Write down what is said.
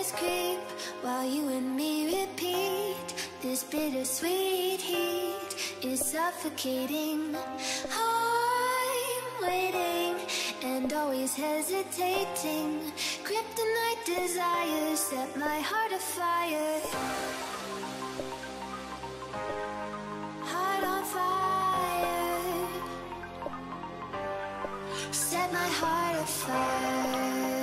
memories creep while you and me repeat. This bittersweet heat is suffocating. I'm waiting and always hesitating. Kryptonite desires set my heart afire. Heart on fire. Set my heart afire.